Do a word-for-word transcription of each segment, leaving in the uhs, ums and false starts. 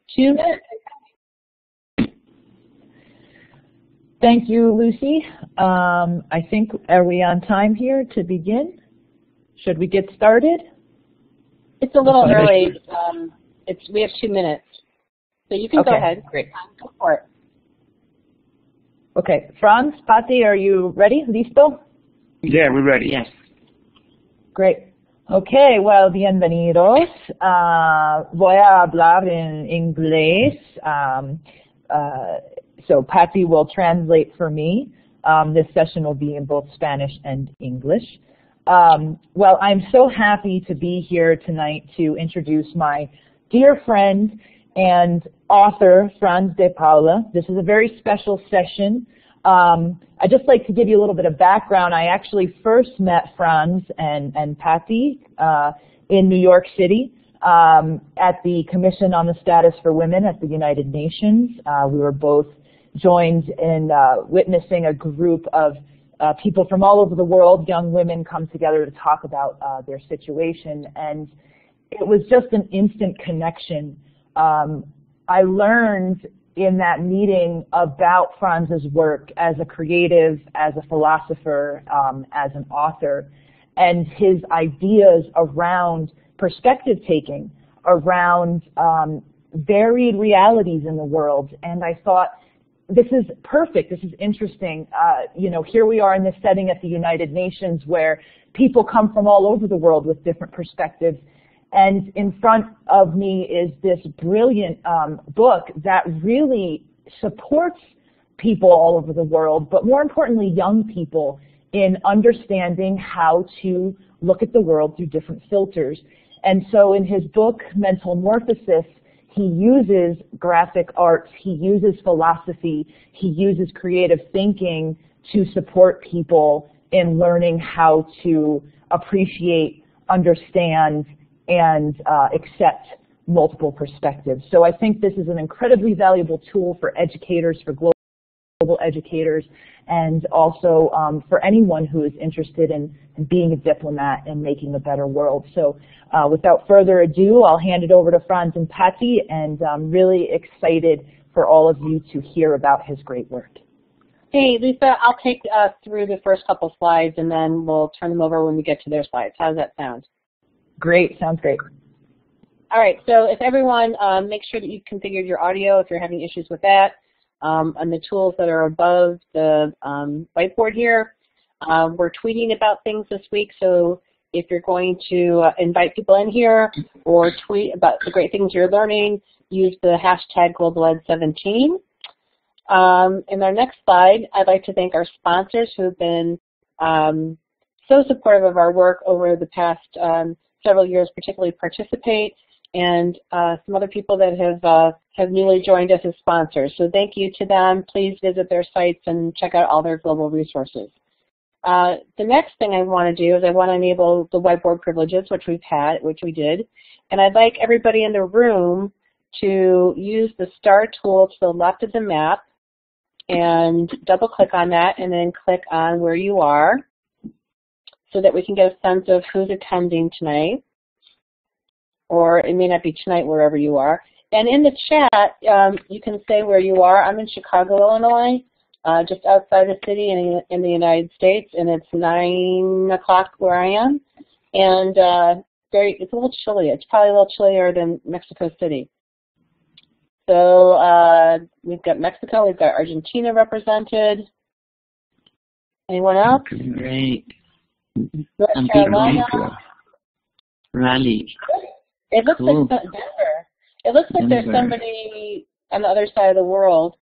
two minutes. Thank you, Lucy. Um, I think, are we on time here to begin? Should we get started? It's a little early. Um, it's, we have two minutes. So you can okay. go ahead. Great. Go for it. Okay. Franz, Patti, are you ready? ¿Listo? Yeah, we're ready. Yes. Great. Okay, well, bienvenidos. Uh, voy a hablar en inglés. Um, uh, so Patti will translate for me. Um, this session will be in both Spanish and English. Um, well, I'm so happy to be here tonight to introduce my dear friend and author, Franz De Paula. This is a very special session. Um, I'd just like to give you a little bit of background. I actually first met Franz and, and Patti uh, in New York City um, at the Commission on the Status for Women at the United Nations. Uh, we were both joined in uh, witnessing a group of uh, people from all over the world, young women, come together to talk about uh, their situation. And it was just an instant connection. Um, I learned in that meeting about Franz's work as a creative, as a philosopher, um, as an author, and his ideas around perspective taking, around um, varied realities in the world. And I thought, this is perfect, this is interesting. Uh, you know, here we are in this setting at the United Nations where people come from all over the world with different perspectives. And in front of me is this brilliant um, book that really supports people all over the world, but more importantly, young people in understanding how to look at the world through different filters. And so in his book, Mentalmorphosis, he uses graphic arts, he uses philosophy, he uses creative thinking to support people in learning how to appreciate, understand, and uh, accept multiple perspectives. So I think this is an incredibly valuable tool for educators, for global educators, and also um, for anyone who is interested in, in being a diplomat and making a better world. So uh, without further ado, I'll hand it over to Franz and Patti, and I'm really excited for all of you to hear about his great work. Hey, Lisa, I'll take us uh, through the first couple slides, and then we'll turn them over when we get to their slides. How does that sound? Great, sounds great. All right, so if everyone, um, make sure that you've configured your audio if you're having issues with that. Um, and the tools that are above the um, whiteboard here. Uh, we're tweeting about things this week, so if you're going to uh, invite people in here or tweet about the great things you're learning, use the hashtag global ed seventeen. Um, in our next slide, I'd like to thank our sponsors who have been um, so supportive of our work over the past um, several years, particularly Participate, and uh, some other people that have uh, have newly joined us as sponsors. So thank you to them. Please visit their sites and check out all their global resources. Uh, the next thing I want to do is I want to enable the whiteboard privileges, which we've had, which we did, and I'd like everybody in the room to use the star tool to the left of the map and double click on that and then click on where you are so that we can get a sense of who's attending tonight. Or it may not be tonight wherever you are. And in the chat, um, you can say where you are. I'm in Chicago, Illinois, uh, just outside the city in, in the United States, and it's nine o'clock where I am. And uh, very, it's a little chilly. It's probably a little chillier than Mexico City. So uh, we've got Mexico, we've got Argentina represented. Anyone else? Great. North I'm Carolina. Raleigh. It looks Cool. like Denver. It looks like Denver. there's somebody on the other side of the world.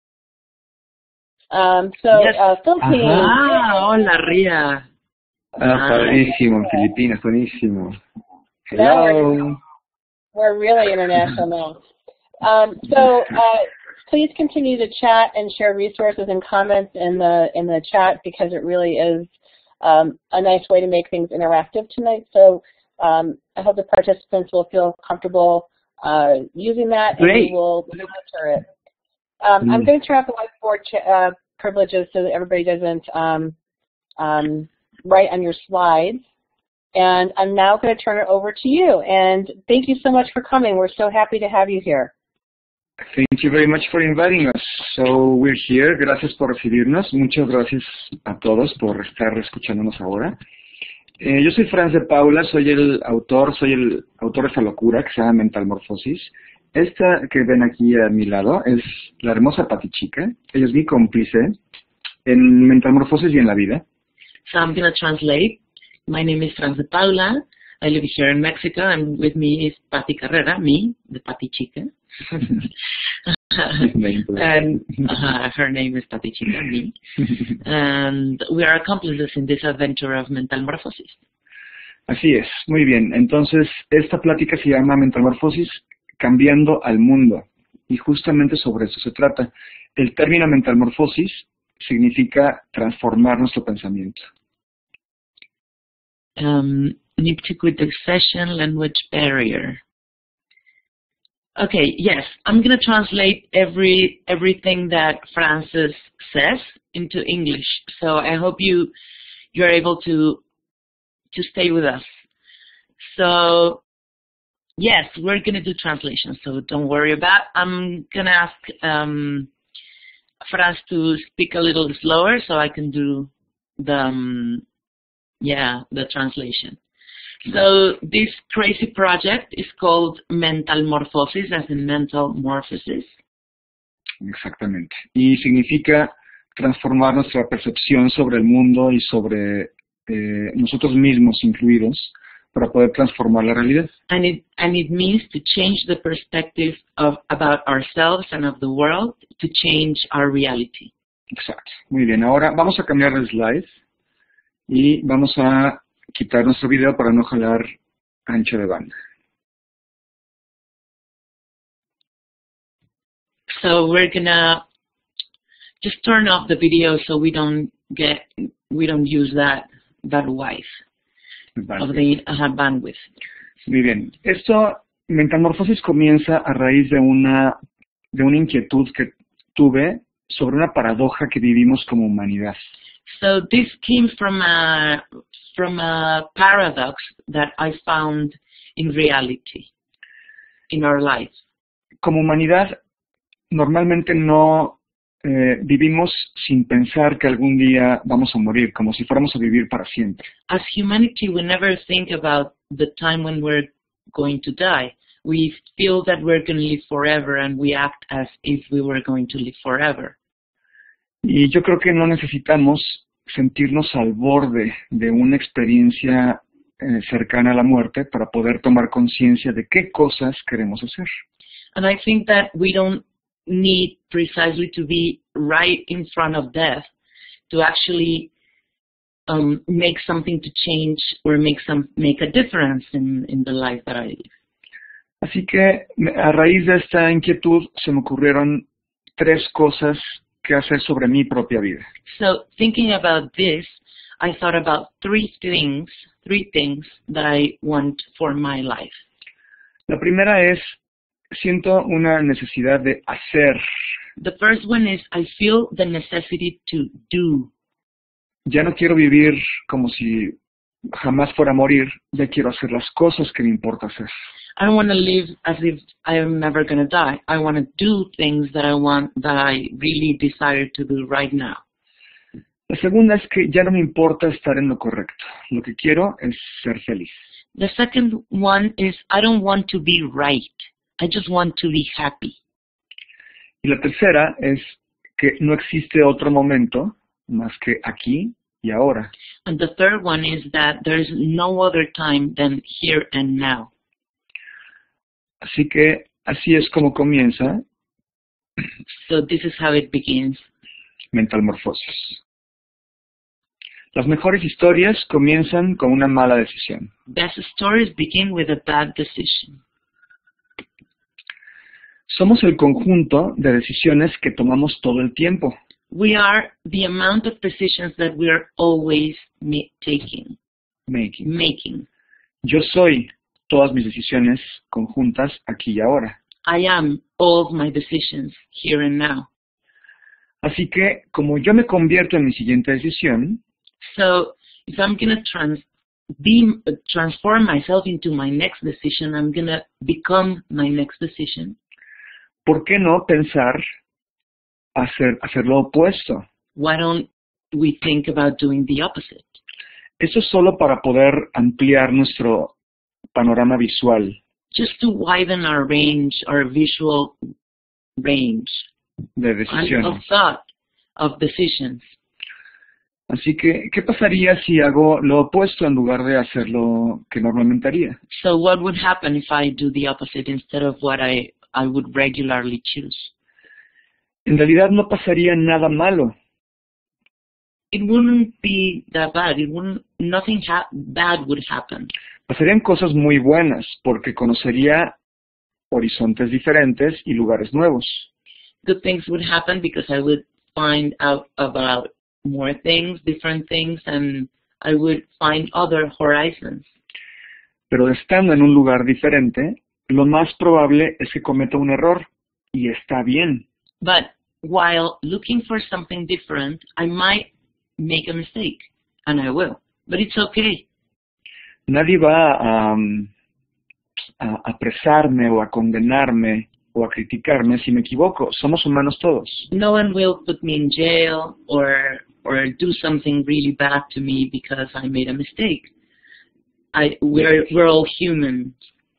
Um, so, Yes. uh, Philippines. Ah, hola, Ria. Ah, padrísimo, Filipinas, buenísimo. Now Hello. we're, we're really international now. Um, so, uh, please continue to chat and share resources and comments in the in the chat because it really is um, a nice way to make things interactive tonight. So. Um, I hope the participants will feel comfortable uh, using that, and Great. we will monitor it. Um, Mm. I'm going to turn off the whiteboard uh, privileges so that everybody doesn't um, um, write on your slides. And I'm now going to turn it over to you. And thank you so much for coming. We're so happy to have you here. Thank you very much for inviting us. So we're here. Gracias por recibirnos. Muchas gracias a todos por estar escuchándonos ahora. Eh, yo soy Franz De Paula, soy el autor, soy el autor de esta locura que se llama Mentalmorfosis. Esta que ven aquí a mi lado es la hermosa Pechakucha. Ella es mi cómplice en Mentalmorfosis y en la vida. So I'm going to translate. My name is Franz De Paula. I live here in Mexico, and with me is Pati Carrera, me, the Pechakucha. and uh, her name is Pechakucha, me. And we are accomplices in this adventure of Mentalmorfosis. Así es, muy bien. Entonces, esta plática se llama Mentalmorfosis, cambiando al mundo. Y justamente sobre eso se trata. El término Mentalmorfosis significa transformar nuestro pensamiento. Um, need to quit the session, language barrier. Okay, yes, I'm going to translate every everything that Francis says into English. So I hope you you're able to to stay with us. So yes, we're going to do translation. So don't worry about. I'm going to ask um, Franz to speak a little slower so I can do the um, yeah the translation. So this crazy project is called Mentalmorfosis, as in mental morphosis. Exactamente. Y significa transformar nuestra percepción sobre el mundo y sobre eh, nosotros mismos incluidos para poder transformar la realidad. And it and it means to change the perspective of about ourselves and of the world to change our reality. Exacto. Muy bien. Ahora vamos a cambiar de slide y vamos a quitar nuestro video para no jalar ancho de banda. So we're gonna just turn off the video so we don't get we don't use that that width of the uh, bandwidth. Muy bien. Esto, Mentalmorfosis comienza a raíz de una de una inquietud que tuve sobre una paradoja que vivimos como humanidad. So this came from a from a paradox that I found in reality, in our life. Como humanidad, normalmente no eh, vivimos sin pensar que algún día vamos a morir, como si fuéramos a vivir para siempre. As humanity, we never think about the time when we're going to die. We feel that we're going to live forever, and we act as if we were going to live forever. Y yo creo que no necesitamos sentirnos al borde de una experiencia eh, cercana a la muerte para poder tomar conciencia de qué cosas queremos hacer. And I think that we don't need precisely to be right in front of death to actually um, make something to change or make some make a difference in, in the life that I live. Así que a raíz de esta inquietud se me ocurrieron tres cosas que hacer sobre mi propia vida. So thinking about this, I thought about three things, three things that I want for my life. La primera es, siento una necesidad de hacer. The first one is I feel the necessity to do. Ya no quiero vivir como si jamás fuera a morir, ya quiero hacer las cosas que me importa hacer. I don't want to live as if I am never going to die. I want to do things that I want, that I really desire to do right now. La segunda es que ya no me importa estar en lo correcto. Lo que quiero es ser feliz. The second one is I don't want to be right. I just want to be happy. Y la tercera es que no existe otro momento más que aquí y ahora. And the third one is that there is no other time than here and now. Así que así es como comienza So this is how it begins. Mentalmorfosis. Las mejores historias comienzan con una mala decisión. Best stories begin with a bad decision. Somos el conjunto de decisiones que tomamos todo el tiempo. We are the amount of decisions that we are always taking, Making. making. Yo soy todas mis decisiones conjuntas aquí y ahora. I am all of my decisions here and now. Así que, como yo me convierto en mi siguiente decisión, So if I'm going to trans be, uh, transform myself into my next decision, I'm going to become my next decision. ¿por qué no pensar hacer, hacer lo opuesto? Why don't we think about doing the opposite? Eso es solo para poder ampliar nuestro panorama visual. Just to widen our range, our visual range De and of decisiones. thought, of decisions. Así que, ¿qué pasaría si hago lo opuesto en lugar de hacer lo que normalmente haría? So what would happen if I do the opposite instead of what I, I would regularly choose? En realidad no pasaría nada malo. It wouldn't be that bad. It wouldn't, nothing ha bad would happen. Pasarían cosas muy buenas porque conocería horizontes diferentes y lugares nuevos. Good things would happen because I would find out about more things, different things, and I would find other horizons. Pero estando en un lugar diferente, lo más probable es que cometa un error y está bien. But while looking for something different, I might make a mistake, and I will. But it's okay. Nadie va a, a apresarme o a condenarme o a criticarme si me equivoco. Somos humanos todos. No one will put me in jail or or do something really bad to me because I made a mistake. I we're we're all human.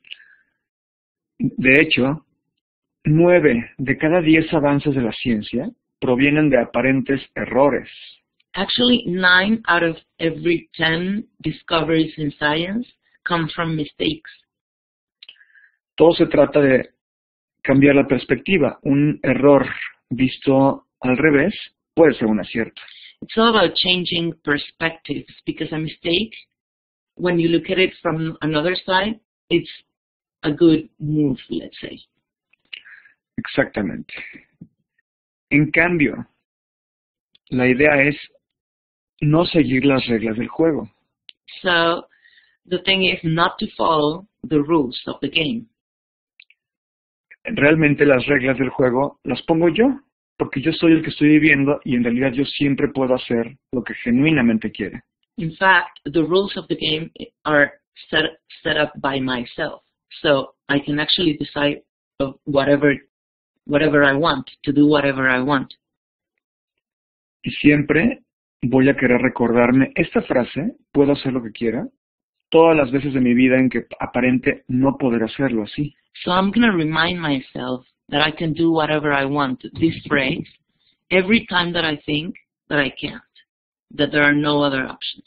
De hecho, nueve de cada diez avances de la ciencia provienen de aparentes errores. Actually, nine out of every ten discoveries in science come from mistakes. Todo se trata de cambiar la perspectiva. Un error visto al revés puede ser un acierto. It's all about changing perspectives because a mistake, when you look at it from another side, it's a good move, let's say. Exactamente. En cambio, la idea es no seguir las reglas del juego. So the thing is not to follow the rules of the game. Realmente las reglas del juego las pongo yo, porque yo soy el que estoy viviendo y en realidad yo siempre puedo hacer lo que genuinamente quiere. In fact, the rules of the game are set, set up by myself. So I can actually decide of whatever, whatever I want, to do whatever I want. Y siempre voy a querer recordarme esta frase, puedo hacer lo que quiera, todas las veces de mi vida en que aparente no poder hacerlo así. So I'm going to remind myself that I can do whatever I want, this phrase, every time that I think that I can't, that there are no other options.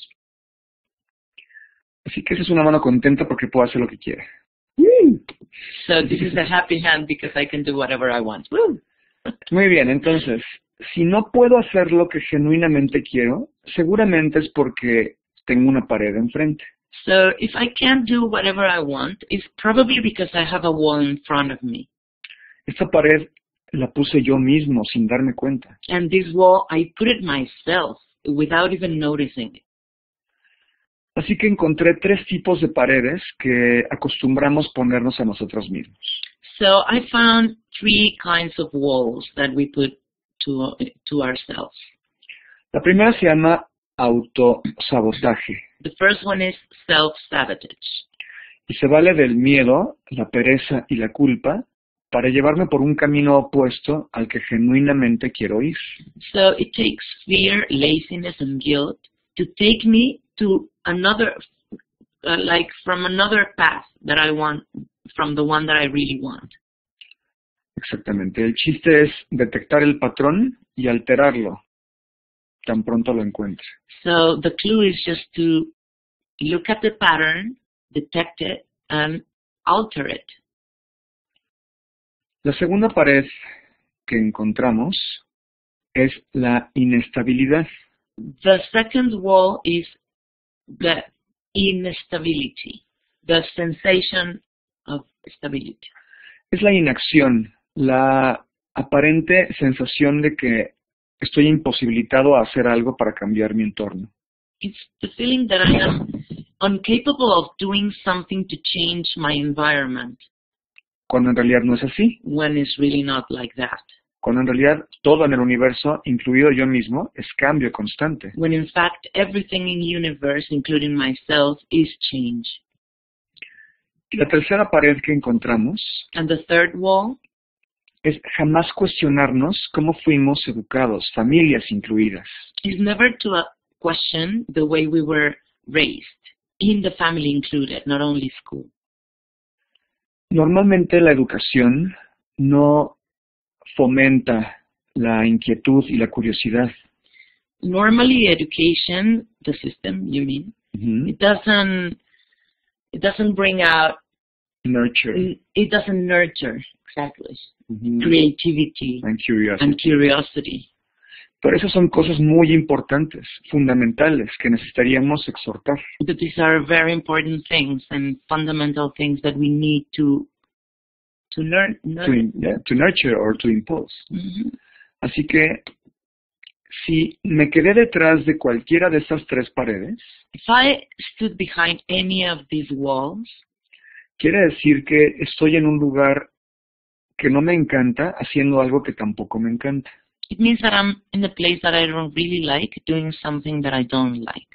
Así que esa es una mano contenta porque puedo hacer lo que quiera. So this is a happy hand because I can do whatever I want. Woo! Muy bien, entonces, si no puedo hacer lo que genuinamente quiero, seguramente es porque tengo una pared enfrente. So if I can't do whatever I want, it's probably because I have a wall in front of me. Esta pared la puse yo mismo sin darme cuenta. And this wall, I put it myself without even noticing it. Así que encontré tres tipos de paredes que acostumbramos ponernos a nosotros mismos. So I found three kinds of walls that we put to, to ourselves. La primera se llama autosabotaje The first one is self-sabotage. y se vale del miedo, la pereza y la culpa para llevarme por un camino opuesto al que genuinamente quiero ir. So it takes fear, laziness, and guilt to take me to another, uh, like from another path that I want, from the one that I really want. Exactamente. El chiste es detectar el patrón y alterarlo tan pronto lo encuentre. So the clue is just to look at the pattern, detect it, and alter it. La segunda pared que encontramos es la inestabilidad. The second wall is the instability, the sensation of stability. Es la inacción, la aparente sensación de que estoy imposibilitado a hacer algo para cambiar mi entorno. It's the feeling that I am incapable of doing something to change my environment, Cuando en realidad no es así. when it's really not like that. Cuando en realidad todo en el universo, incluido yo mismo, es cambio constante. When in fact everything in the universe, including myself, is change. Y la tercera pared que encontramos And the third wall es jamás cuestionarnos cómo fuimos educados, familias incluidas. Is never to uh, question the way we were raised, in the family included, not only school. Normalmente la educación no fomenta la inquietud y la curiosidad. Normally, education, the system, you mean, Mm-hmm. it doesn't, it doesn't bring out, Nurture. it doesn't nurture, exactly, Mm-hmm. creativity And curiosity. and curiosity. Pero esas son cosas muy importantes, fundamentales, que necesitaríamos exhortar. But these are very important things and fundamental things that we need to to learn. To, in- yeah, to nurture or to impose. Mhm. Así que, si me quedé detrás de cualquiera de estas tres paredes, If I stood behind any of these walls, quiere decir que estoy en un lugar que no me encanta, haciendo algo que tampoco me encanta. it means that I'm in a place that I don't really like, doing something that I don't like.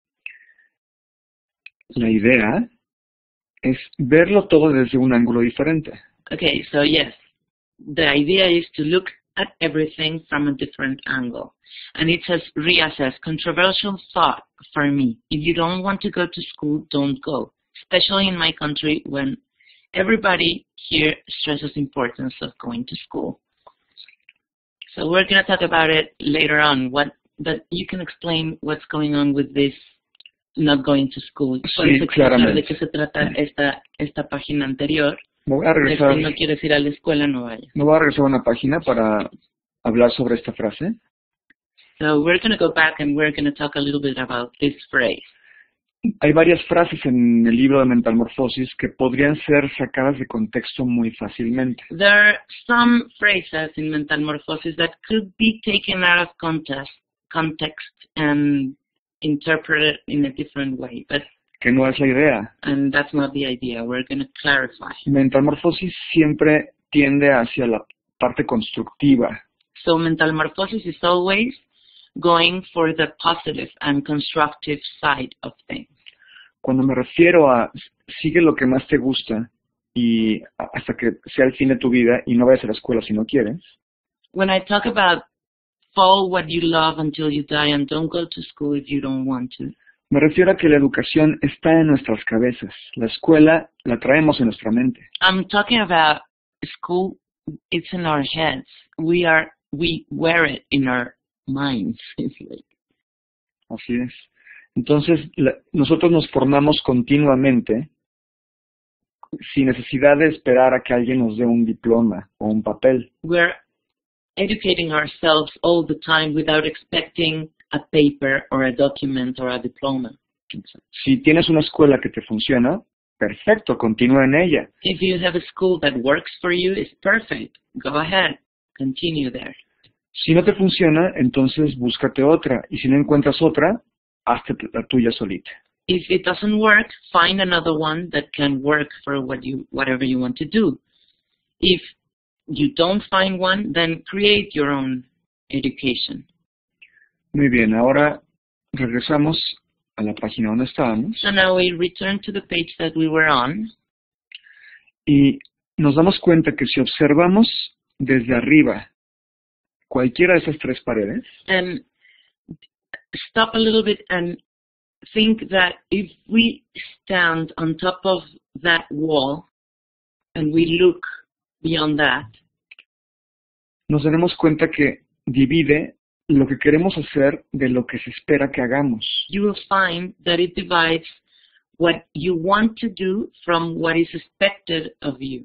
La idea es verlo todo desde un ángulo diferente. Okay, so yes, the idea is to look at everything from a different angle. And it says reassess, controversial thought for me. If you don't want to go to school, don't go. Especially in my country when everybody here stresses the importance of going to school. So we're going to talk about it later on, what, but you can explain what's going on with this not going to school. ¿Puedes explicar de qué se trata esta, esta página anterior? Me voy a De regresar, si no quieres ir a la escuela, no vayas. me voy a regresar a una página para hablar sobre esta frase. So we're going to go back and we're going to talk a little bit about this phrase. Hay varias frases en el libro de Mentalmorfosis que podrían ser sacadas de contexto muy fácilmente. There are some phrases in Mentalmorfosis that could be taken out of context, context and interpreted in a different way, but Que no es la idea. and that's not the idea. We're going to clarify. Mentalmorfosis siempre tiende hacia la parte constructiva. So Mentalmorfosis is always going for the positive and constructive side of things. Cuando me refiero a sigue lo que más te gusta y hasta que sea el fin de tu vida y no vayas a la escuela si no quieres, When I talk about follow what you love until you die and don't go to school if you don't want to, me refiero a que la educación está en nuestras cabezas. La escuela la traemos en nuestra mente. I'm talking about school. It's in our heads. We are, we wear it in our minds. It's like, Así es. Entonces, la- nosotros nos formamos continuamente sin necesidad de esperar a que alguien nos dé un diploma o un papel. we're educating ourselves all the time without expecting a paper or a document or a diploma. Si tienes una escuela que te funciona, perfecto, continúa en ella. If you have a school that works for you, it's perfect. Go ahead. Continue there. Si no te funciona, entonces búscate otra. Y si no encuentras otra, hazte la tuya solita. If it doesn't work, find another one that can work for what you, whatever you want to do. If you don't find one, then create your own education. Muy bien, ahora regresamos a la página donde estábamos So now we return to the page that we were on, y nos damos cuenta que si observamos desde arriba cualquiera de esas tres paredes, and stop a little bit and think that if we stand on top of that wall and we look beyond that, nos daremos cuenta que divide lo que queremos hacer de lo que se espera que hagamos. you will find that it divides what you want to do from what is expected of you.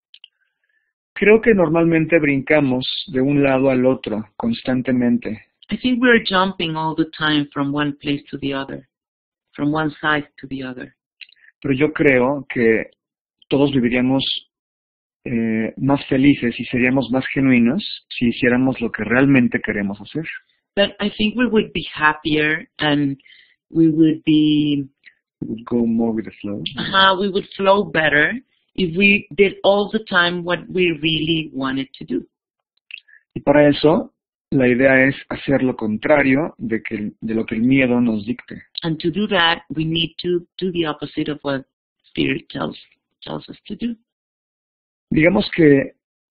Creo que normalmente brincamos de un lado al otro constantemente. I think we're jumping all the time from one place to the other, from one side to the other. Pero yo creo que todos viviríamos eh, más felices y seríamos más genuinos si hiciéramos lo que realmente queremos hacer. But I think we would be happier and we would be, We would go more with the flow. uh, we would flow better if we did all the time what we really wanted to do. Y para eso, la idea es hacer lo contrario de, que, de lo que el miedo nos dicte. And to do that, we need to do the opposite of what Spirit tells tells us to do. Digamos que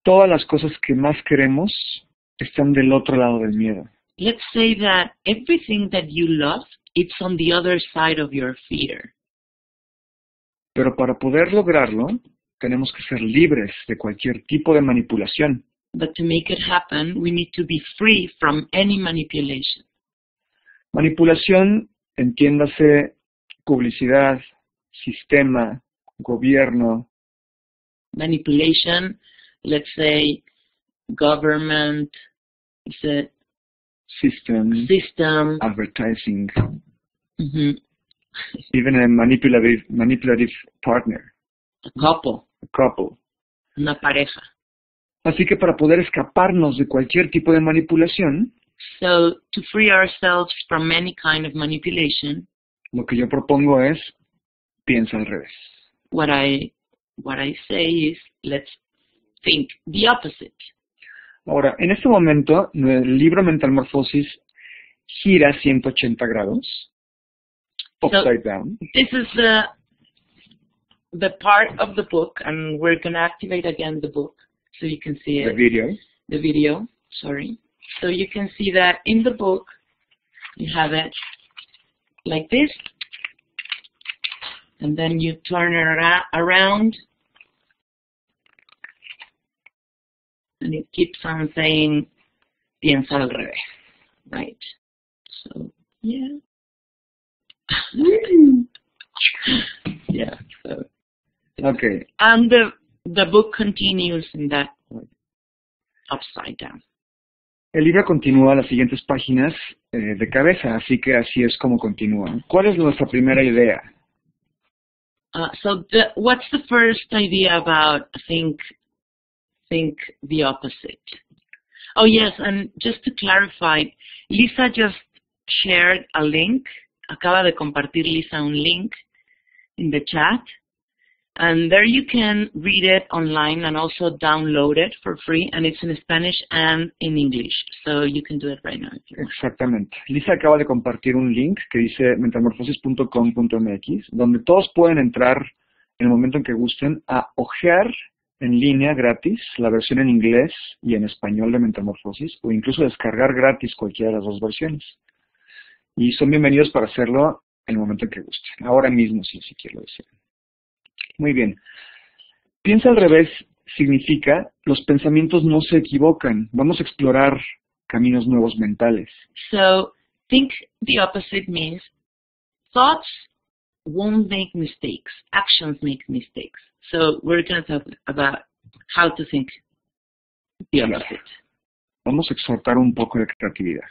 todas las cosas que más queremos están del otro lado del miedo. Let's say that everything that you love, it's on the other side of your fear. Pero para poder lograrlo, tenemos que ser libres de cualquier tipo de manipulación. But to make it happen, we need to be free from any manipulation. Manipulación, entiéndase, publicidad, sistema, gobierno. Manipulation, let's say, government, is it System, system, advertising, mm-hmm. even a manipulative, manipulative partner, a couple, a couple. una pareja. Así que para poder escaparnos de cualquier tipo de manipulación, So, to free ourselves from any kind of manipulation, lo que yo propongo es, piensa al revés. what I, what I say is, let's think the opposite. Ahora, en este momento, el libro Mentalmorfosis gira ciento ochenta grados, upside So, down. This is the, the part of the book, and we're going to activate again the book so you can see The it. video. The video, sorry. So you can see that in the book, you have it like this, and then you turn it ara around, and it keeps on saying, piensa al revés, right? So, yeah. yeah, so. Okay. And the, the book continues in that way, upside down. El libro continúa las siguientes páginas eh, de cabeza, así que así es como continúa. ¿Cuál es nuestra primera idea? Uh, so the, what's the first idea about think, think the opposite? Oh yes, and just to clarify, Lisa just shared a link. Acaba de compartir Lisa un link in the chat. And there you can read it online and also download it for free. And it's in Spanish and in English. So you can do it right now if you want. Exactamente. Lisa acaba de compartir un link que dice mentalmorfosis punto com punto m x, donde todos pueden entrar en el momento en que gusten a hojear en línea gratis la versión en inglés y en español de Mentalmorfosis, o incluso descargar gratis cualquiera de las dos versiones. Y son bienvenidos para hacerlo en el momento en que gusten. Ahora mismo, si, si quiero decir. Muy bien. Piensa al revés significa los pensamientos no se equivocan. Vamos a explorar caminos nuevos mentales. So think the opposite means thoughts won't make mistakes. Actions make mistakes. So we're going to talk about how to think the opposite. Vamos a exhortar un poco de creatividad.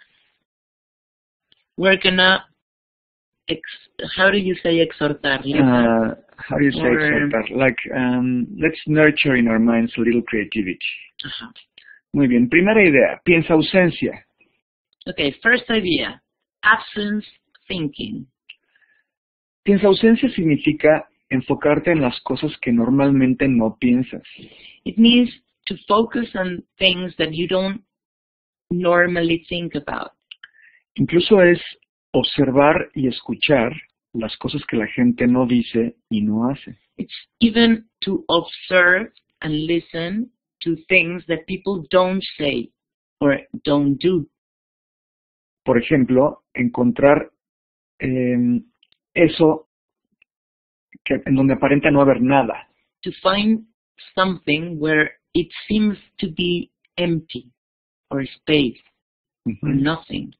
We're going to, ex how do you say exhortar? Uh, how do you say Or, exhortar? Like, um, let's nurture in our minds a little creativity. Uh-huh. Muy bien. Primera idea. Piensa ausencia. Okay, first idea, absence thinking. Piensa ausencia significa enfocarte en las cosas que normalmente no piensas. It means to focus on things that you don't normally think about. Incluso es observar y escuchar las cosas que la gente no dice y no hace. It's even to observe and listen to things that people don't say or don't do. Por ejemplo, encontrar eh, eso que, en donde aparenta no haber nada. To find something where it seems to be empty or space Uh-huh. or nothing.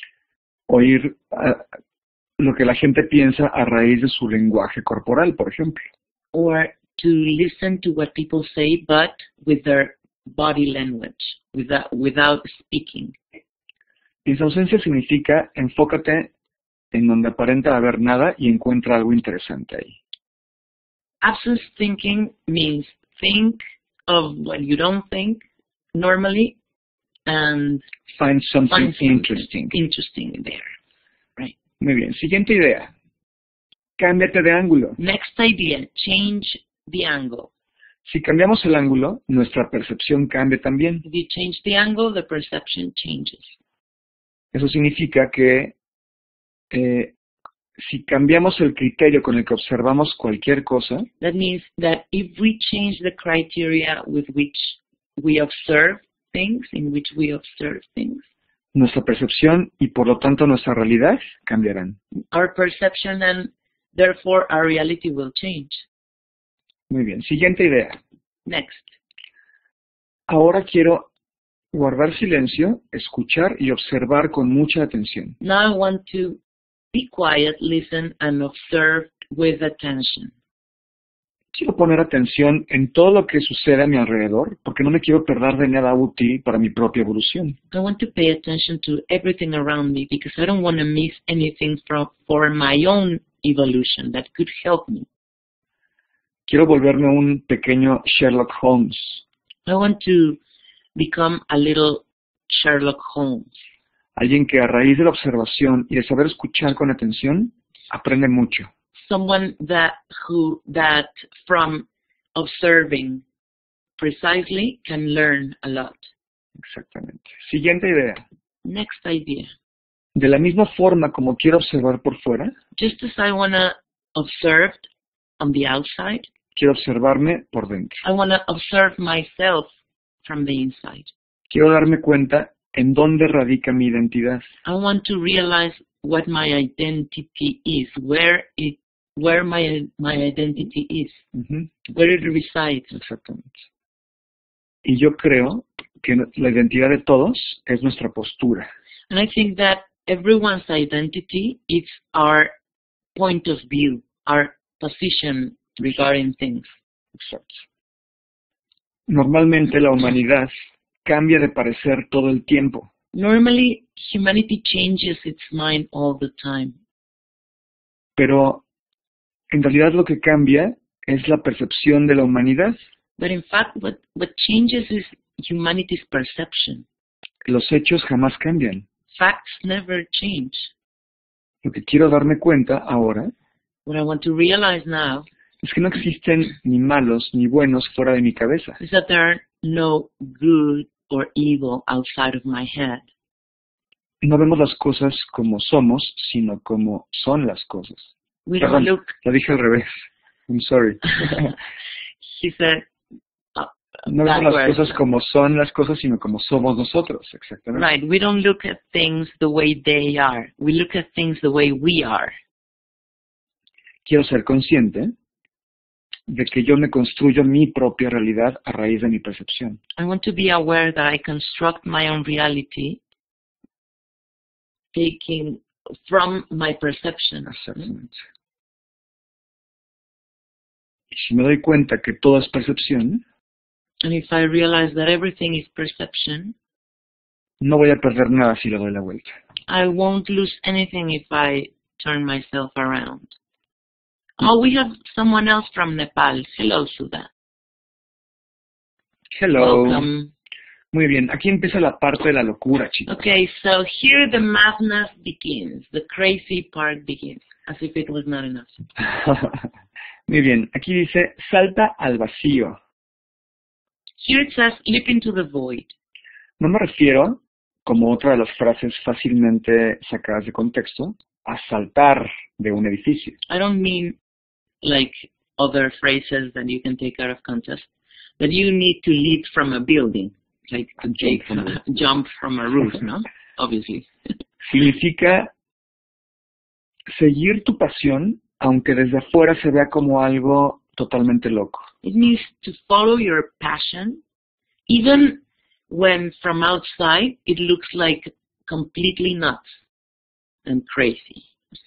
Oír uh, lo que la gente piensa a raíz de su lenguaje corporal, por ejemplo. Or to listen to what people say, but with their body language, without, without speaking. Piensa ausencia significa enfócate en donde aparenta haber nada y encuentra algo interesante ahí. Absence thinking means think of what you don't think normally and Find something find something interesting. interesting there. Right. Muy bien. Siguiente idea. Cámbiate de ángulo. Next idea, change the angle. Si cambiamos el ángulo, nuestra percepción cambia también. If you change the angle, the perception changes. Eso significa que eh, si cambiamos el criterio con el que observamos cualquier cosa, That means that if we change the criteria with which we observe things, in which we observe things. Nuestra percepción y por lo tanto nuestra realidad cambiarán. Our perception and therefore our reality will change. Muy bien. Siguiente idea. Next. Ahora quiero guardar silencio, escuchar y observar con mucha atención. Now I want to be quiet, listen, and observe with attention. Quiero poner atención en todo lo que sucede a mi alrededor, porque no me quiero perder de nada útil para mi propia evolución. I want to pay attention to everything around me because I don't want to miss anything from, for my own evolution that could help me. Quiero volverme un pequeño Sherlock Holmes. I want to become a little Sherlock Holmes. Alguien que a raíz de la observación y de saber escuchar con atención, aprende mucho. Someone that who that from observing precisely can learn a lot. Exactamente. Siguiente idea. Next idea. De la misma forma como quiero observar por fuera, Just as I want to observe on the outside, quiero observarme por dentro. I want to observe myself from the inside. Quiero darme cuenta en dónde radica mi identidad. I want to realize what my identity is, where it, where my my identity is, Uh-huh. where it resides. Exactamente. Y yo creo que la identidad de todos es nuestra postura. And I think that everyone's identity is our point of view, our position regarding things. Exacto. Normalmente la humanidad cambia de parecer todo el tiempo. Normally, humanity changes its mind all the time. Pero en realidad lo que cambia es la percepción de la humanidad. But in fact, what, what changes is humanity's perception. Los hechos jamás cambian. Facts never change. Lo que quiero darme cuenta ahora What I want to realize now es que no existen ni malos ni buenos fuera de mi cabeza. is that there are no good or evil outside of my head. No vemos las cosas como somos, sino como son las cosas. We Perdón, don't look, lo dije al revés. I'm sorry. he said, uh, No vemos las backwards. cosas como son las cosas, sino como somos nosotros. Exactamente. Right, we don't look at things the way they are. We look at things the way we are. Quiero ser consciente de que yo me construyo mi propia realidad a raíz de mi percepción. I want to be aware that I construct my own reality taking from my perception. Exactamente. Y si me doy cuenta que todo es percepción, And if I realize that everything is perception, no voy a perder nada si le doy la vuelta. I won't lose anything if I turn myself around. Oh, we have someone else from Nepal. Hello, Sudha. Hello. Welcome. Muy bien, aquí empieza la parte de la locura, chicos. Okay, so here the madness begins. The crazy part begins. As if it was not enough. Muy bien, aquí dice, salta al vacío. Here it says, look into the void. No me refiero, como otra de las frases fácilmente sacadas de contexto, a saltar de un edificio. I don't mean like other phrases that you can take out of context, that you need to leap from a building, like to take, jump from a roof, no? Obviously. Significa seguir tu pasión, aunque desde afuera se vea como algo totalmente loco. It means to follow your passion, even when from outside it looks like completely nuts and crazy.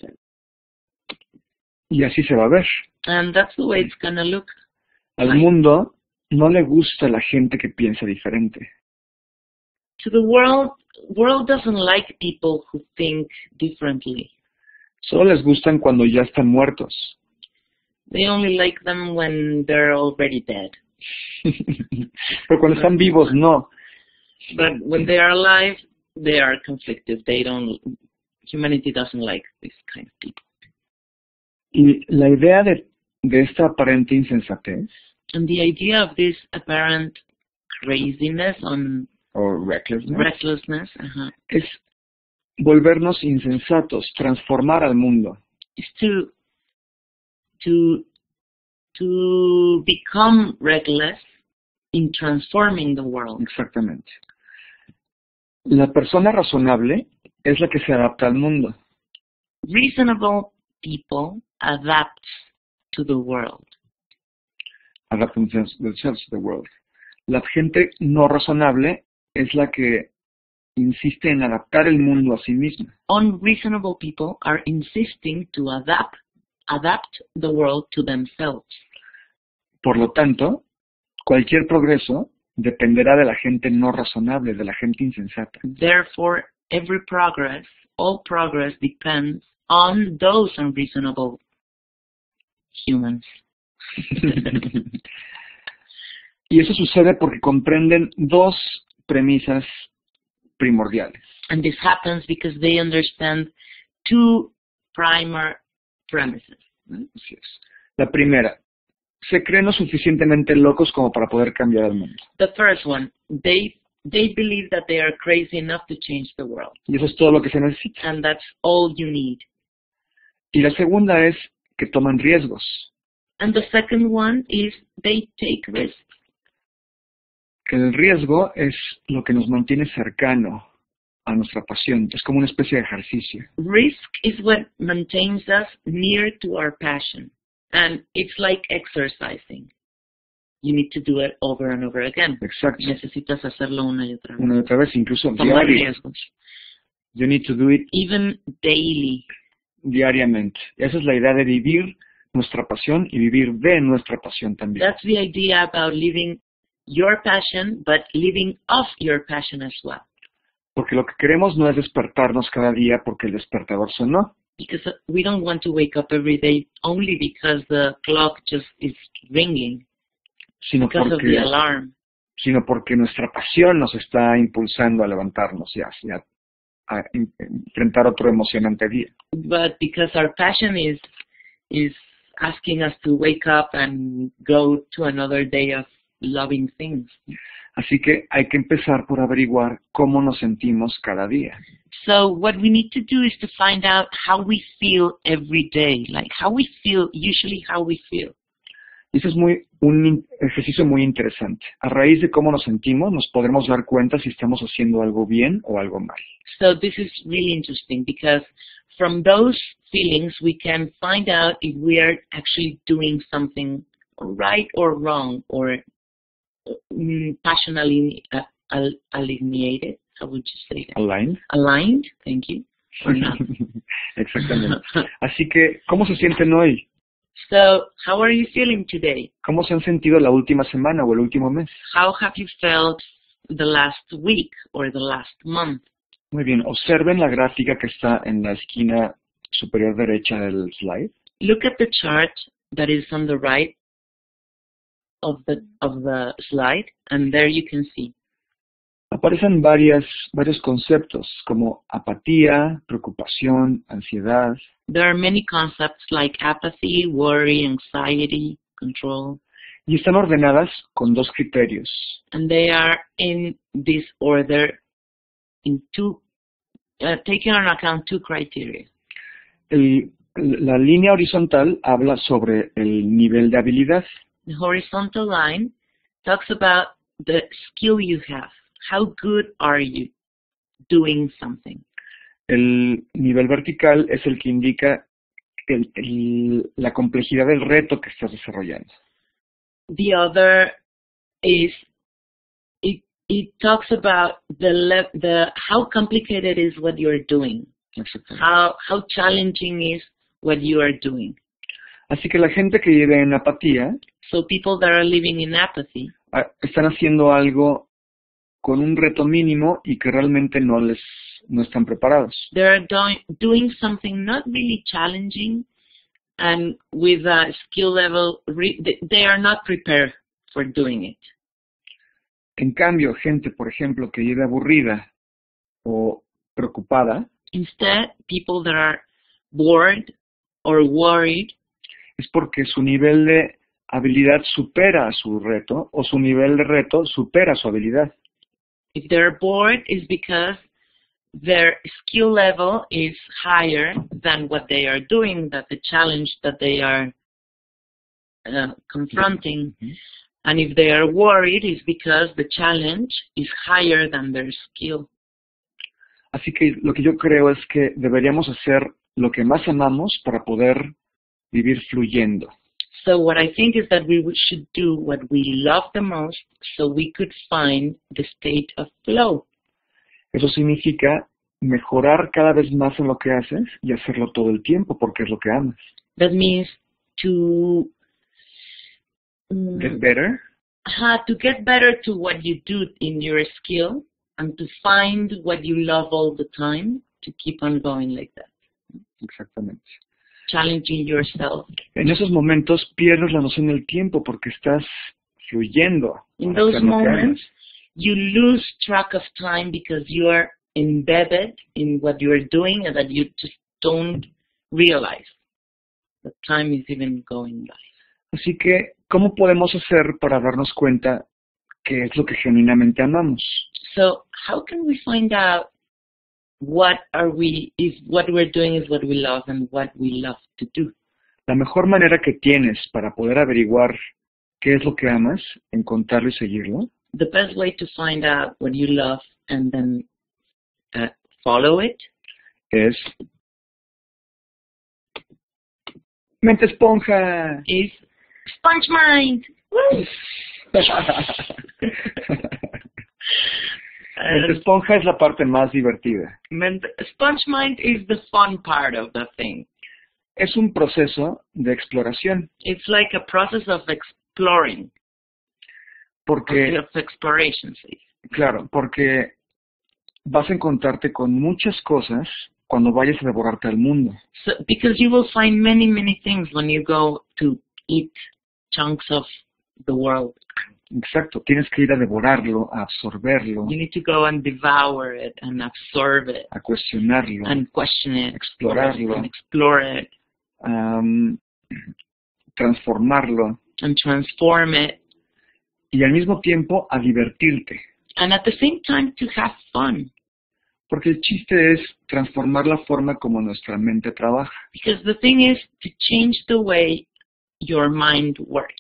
Y así se va a ver. And that's the way it's gonna look. Al mundo no le gusta la gente que piensa diferente. To the world, world doesn't like people who think differently. Solo les gustan cuando ya están muertos. They only like them when they're already dead. Pero cuando están vivos, no. But when they are alive, they are conflicted. They don't, humanity doesn't like this kind of people. Y la idea de, de esta aparente insensatez, And the idea of this apparent craziness on o recklessness, recklessness uh-huh, es volvernos insensatos, transformar al mundo. is to to to become reckless in transforming the world. Exactamente. La persona razonable es la que se adapta al mundo. Reasonable people adapt to the world. Adapt themselves to the world. La gente no razonable es la que insiste en adaptar el mundo a sí misma. Unreasonable people are insisting to adapt, adapt the world to themselves. Por lo tanto, cualquier progreso dependerá de la gente no razonable, de la gente insensata. Therefore, every progress, all progress depends on those unreasonable humans. Y eso sucede porque comprenden dos premisas primordiales. And this happens because they understand two primary premises. Así es. La primera, se creen lo suficientemente locos como para poder cambiar el mundo. The first one, they they believe that they are crazy enough to change the world. Y eso es todo lo que se necesita. And that's all you need. Y la segunda es que toman riesgos. And the second one is they take risks. Que el riesgo es lo que nos mantiene cercano a nuestra pasión. Es como una especie de ejercicio. Risk is what maintains us near to our passion. And it's like exercising. You need to do it over and over again. Exacto. Necesitas hacerlo una y otra vez. Una y otra vez, incluso Tomar diario. riesgos. You need to do it Even daily. diariamente. Esa es la idea de vivir nuestra pasión y vivir de nuestra pasión también. That's the idea about living your passion, but living of your passion as well. Porque lo que queremos no es despertarnos cada día porque el despertador sonó. Because we don't want to wake up every day only because the clock just is ringing, Sino because of porque, the alarm. sino porque nuestra pasión nos está impulsando a levantarnos y a, y a- a en- enfrentar otro emocionante día. But because our passion is is asking us to wake up and go to another day of loving things. Así que hay que empezar por averiguar cómo nos sentimos cada día. So what we need to do is to find out how we feel every day, like how we feel, usually how we feel. Y eso es muy, un in- ejercicio muy interesante. A raíz de cómo nos sentimos, nos podremos dar cuenta si estamos haciendo algo bien o algo mal. So this is really interesting because from those feelings we can find out if we are actually doing something right or wrong or mm, passionately uh, al- alineated. How would you say that? Aligned. Aligned, thank you. Or not. Exactamente. Así que, ¿cómo se sienten hoy? So how are you feeling today? ¿Cómo se han sentido la última semana o el último mes? How have you felt the last week or the last month? Muy bien, observen la gráfica que está en la esquina superior derecha del slide. Look at the chart that is on the right of the of the slide, and there you can see Aparecen varias, varios conceptos como apatía, preocupación, ansiedad. there are many concepts like apathy, worry, anxiety, control, Y están ordenadas con dos criterios. and they are in this order in two, uh, taking on account two criteria. El- la línea horizontal habla sobre el nivel de habilidad. The horizontal line talks about the skill you have. How good are you doing something? El nivel vertical es el que indica el- el- la complejidad del reto que estás desarrollando. The other is it it talks about the le- the how complicated is what you're doing. Exactamente. How how challenging is what you are doing. Así que la gente que vive en apatía So people that are living in apathy, ah, están haciendo algo con un reto mínimo y que realmente no les no están preparados. they're doing doing something not really challenging, and with a skill level re- they- they are not prepared for doing it. En cambio, gente, por ejemplo, que vive aburrida o preocupada, Instead, people that are bored or worried, es porque su nivel de habilidad supera a su reto o su nivel de reto supera su habilidad. if they're bored, is because their skill level is higher than what they are doing, that the challenge that they are uh, confronting. And if they are worried, it's because the challenge is higher than their skill. Así que lo que yo creo es que deberíamos hacer lo que más amamos para poder vivir fluyendo. So what I think is that we should do what we love the most so we could find the state of flow. Eso significa mejorar cada vez más en lo que haces y hacerlo todo el tiempo porque es lo que amas. That means to um, Get better. uh, to get better to what you do in your skill and to find what you love all the time to keep on going like that. Exactamente. Challenging yourself. En esos momentos pierdes la noción del tiempo porque estás fluyendo. In para those hacer lo que amas. moments, you lose track of time because you are embedded in what you are doing and that you just don't realize that time is even going by. Así que, ¿cómo podemos hacer para darnos cuenta qué es lo que genuinamente amamos? So how can we find out what are we, if what we're doing is what we love and what we love to do? La mejor manera que tienes para poder averiguar qué es lo que amas, encontrarlo y seguirlo, The best way to find out what you love and then uh, follow it es mente esponja. is Sponge Mind. Woo! Mente esponja es la parte más divertida. Ment- Sponge Mind is the fun part of the thing. Es un proceso de exploración, It's like a process of exploring, porque, of exploration. See. claro, porque vas a encontrarte con muchas cosas cuando vayas a devorarte al mundo. So, because you will find many, many things when you go to eat chunks of the world. Exacto, tienes que ir a devorarlo, a absorberlo, You need to go and devour it and absorb it a cuestionarlo, and question it, explorarlo, and explore it um, transformarlo and transform it, y al mismo tiempo a divertirte. and at the same time to have fun. Porque el chiste es transformar la forma como nuestra mente trabaja. Because the thing is to change the way your mind works.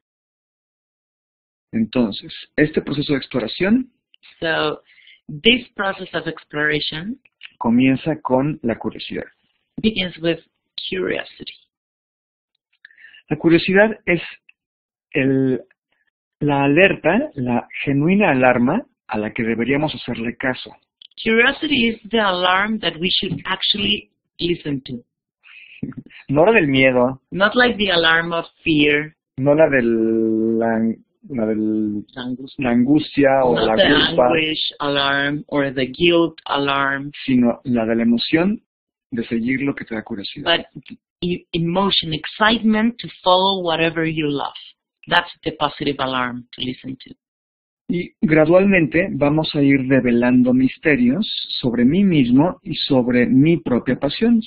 Entonces, este proceso de exploración So this process of exploration comienza con la curiosidad. begins with curiosity. La curiosidad es el, la alerta, la genuina alarma a la que deberíamos hacerle caso. Curiosity is the alarm that we should actually listen to. No la del miedo, Not like the alarm of fear, no la del la, la, del, anguish, la angustia o not la the culpa, anguish alarm or the guilt alarm, sino la de la emoción de seguir lo que te da curiosidad. but e- emotion, excitement to follow whatever you love. That's the positive alarm to listen to. Y gradualmente vamos a ir revelando misterios sobre mí mismo y sobre mi propia pasión.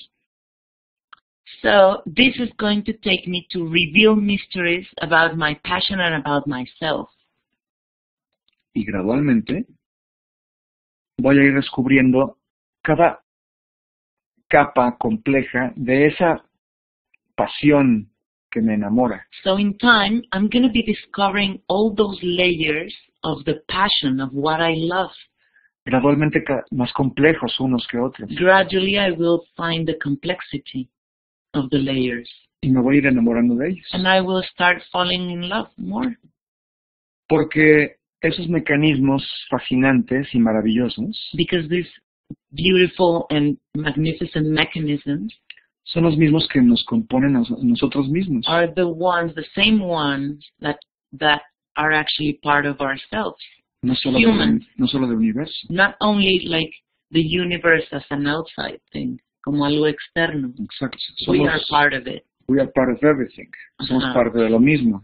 So this is going to take me to reveal mysteries about my passion and about myself. Y gradualmente voy a ir descubriendo cada capa compleja de esa pasión que me enamora. So in time, I'm going to be discovering all those layers of the passion of what I love. Gradualmente ca- más complejos unos que otros. Gradually, I will find the complexity of the layers. Y me voy a ir enamorando de ellos. And I will start falling in love more. Porque esos mecanismos fascinantes y maravillosos Because these beautiful and magnificent mechanisms son los mismos que nos componen a nos- nosotros mismos. are the ones, the same ones that that are actually part of ourselves. No solo, human. de, no solo del universo. Not only like the universe as an outside thing, como algo externo. Exacto. We Somos, are part of it. we are part of everything. Somos Ajá. parte de lo mismo.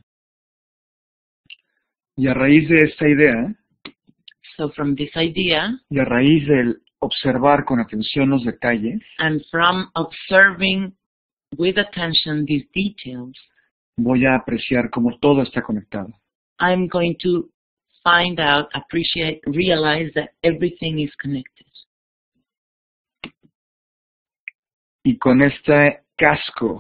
Y a raíz de esta idea, So from this idea, y a raíz del observar con atención los detalles, and from observing with attention these details, voy a apreciar cómo todo está conectado. I'm going to find out, appreciate, realize that everything is connected. Y con este casco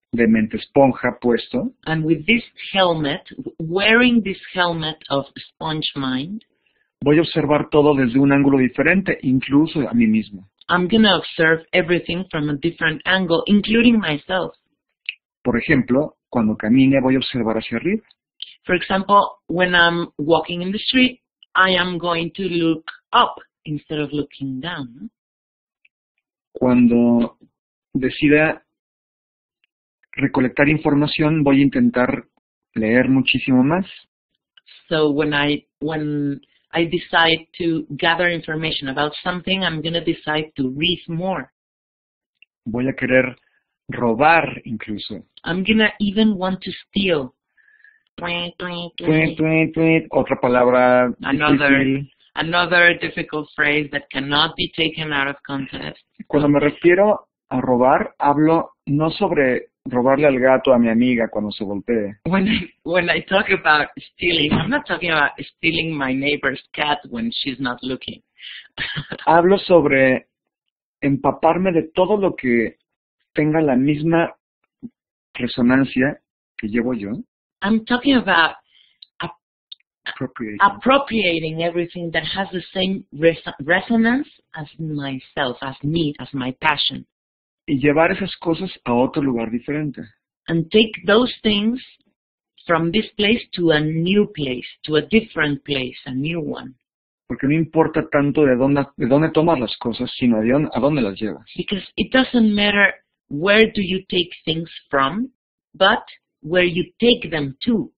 de mente esponja puesto, and with this helmet, wearing this helmet of sponge mind, voy a observar todo desde un ángulo diferente, incluso a mí mismo. I'm going to observe everything from a different angle, including myself. Por ejemplo, cuando camine voy a observar hacia arriba. For example, when I'm walking in the street, I am going to look up instead of looking down. Cuando decida recolectar información, voy a intentar leer muchísimo más. So when I when I decide to gather information about something, I'm going to decide to read more. Voy a querer robar incluso. I'm going to even want to steal. Tweet, tweet, tweet. Otra palabra Another, difícil. another difficult phrase that cannot be taken out of context. Cuando me refiero a robar, hablo no sobre robarle al gato a mi amiga cuando se voltee. When I, when I talk about stealing, I'm not talking about stealing my neighbor's cat when she's not looking. Hablo sobre empaparme de todo lo que tenga la misma resonancia que llevo yo. I'm talking about Appropriating. appropriating everything that has the same res resonance as myself, as me, as my passion. Y llevar esas cosas a otro lugar diferente. And take those things from this place to a new place, to a different place, a new one. Porque no importa tanto de dónde, de dónde tomas las cosas, sino de dónde, a dónde las llevas. Because it doesn't matter where do you take things from, but where you take them to.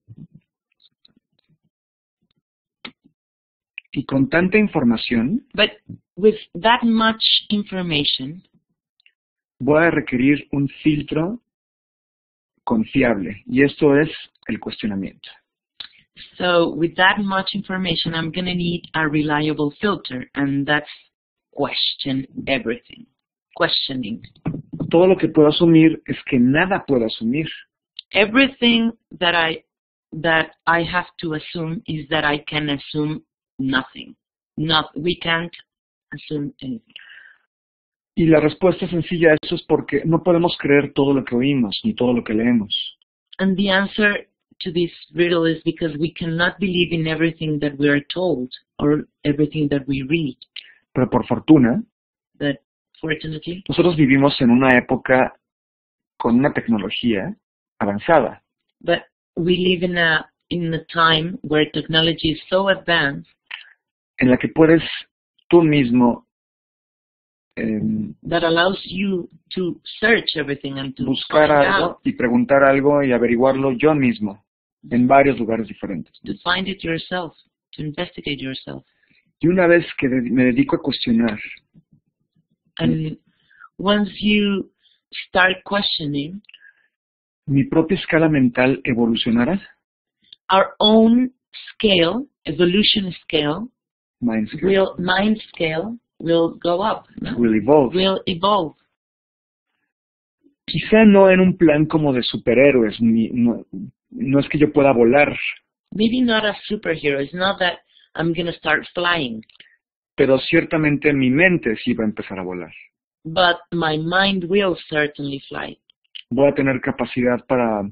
Y con tanta información, But with that much information, voy a requerir un filtro confiable. Y esto es el cuestionamiento. so with that much information, I'm going to need a reliable filter, and that's question everything. Questioning. Todo lo que puedo asumir es que nada puedo asumir. Everything that I that I have to assume is that I can assume nothing. Not we can't assume anything. Y la respuesta sencilla a eso es porque no podemos creer todo lo que oímos ni todo lo que leemos. And the answer to this riddle is because we cannot believe in everything that we are told or everything that we read. Pero por fortuna, But fortunately, nosotros vivimos en una época con una tecnología avanzada. but we live in a in a time where technology is so advanced En la que puedes tú mismo eh, that allows you to search everything and to buscar find algo out, y preguntar algo y averiguarlo yo mismo en varios lugares diferentes. to find it yourself, to investigate yourself. Y una vez que de- me dedico a cuestionar, And once you start questioning, mi propia escala mental evolucionará. our own scale, evolution scale, Mind scale will mind scale will go up, no? will evolve. will evolve. Quizá no en un plan como de superhéroes, ni, no, no es que yo pueda volar, Maybe not a superhero. It's not that I'm gonna start flying, pero ciertamente mi mente sí va a empezar a volar. but my mind will certainly fly. Voy a tener capacidad para,